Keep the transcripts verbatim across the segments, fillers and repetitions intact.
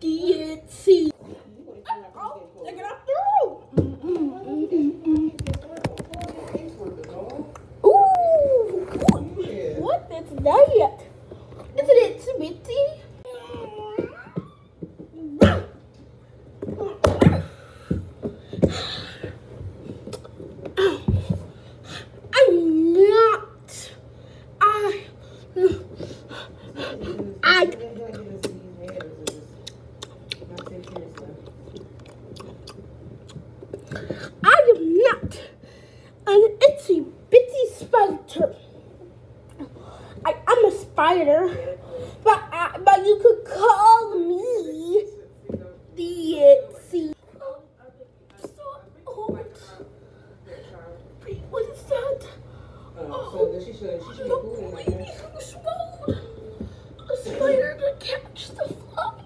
the itsy. Oh, look it up through. Ooh, what is that? Is it itsy bitsy? I'm not. I. I. I am not an itsy bitsy spider. I am a spider, but I, but you could call me the itsy. Oh, so old. Wait, what is that? Oh, look, baby, who swallowed a spider to catch the fly?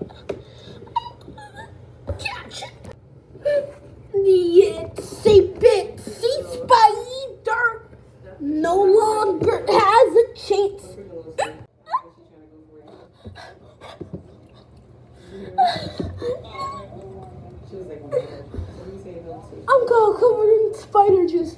Catch it. The itsy bitsy spider no longer has a chance. I'm gonna cover in spider juice.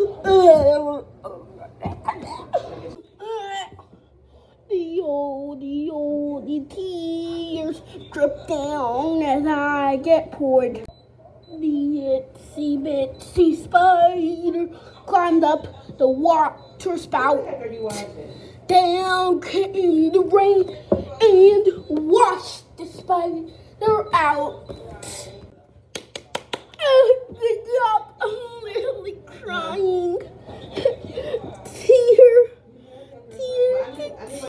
The old, the old, the tears drip down as I get poured. The itsy bitsy spider climbed up the water spout. Down came the rain and washed the spider out. I'm literally crying. Tear, tear.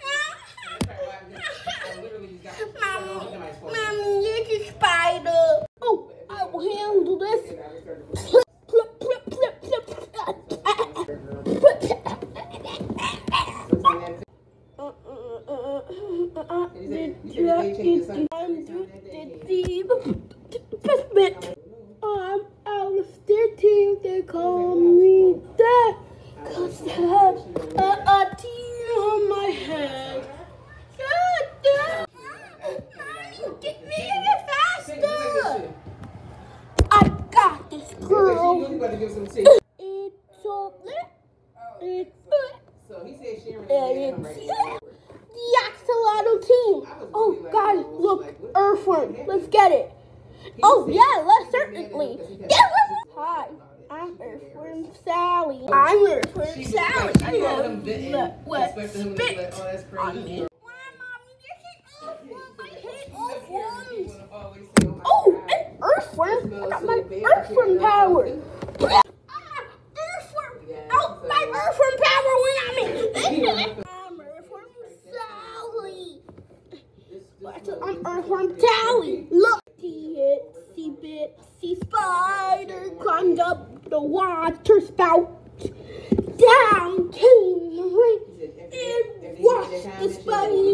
Mommy, you're the spider. Oh, I will handle this. I'm out of their team, they call me that, cause I have a, a tear on my head. Mommy, get me here faster! I got this, girl. It's so lit. It's lit. So he said Sharon and it's the axolotl team. Oh, guys, look, earthworm. Let's get it. Oh, yeah, let's certainly. Hi, I'm Earthworm Sally. I'm Earthworm Sally. I love that wet spit on me. Oh, an earthworm! I got my earthworm power. Ah, earthworm! Oh, my earthworm power went on me. I'm Earthworm Sally. I'm Earthworm Sally. Look. The itsy bitsy spider climbed up the water spout. Down came the rain and washed the spider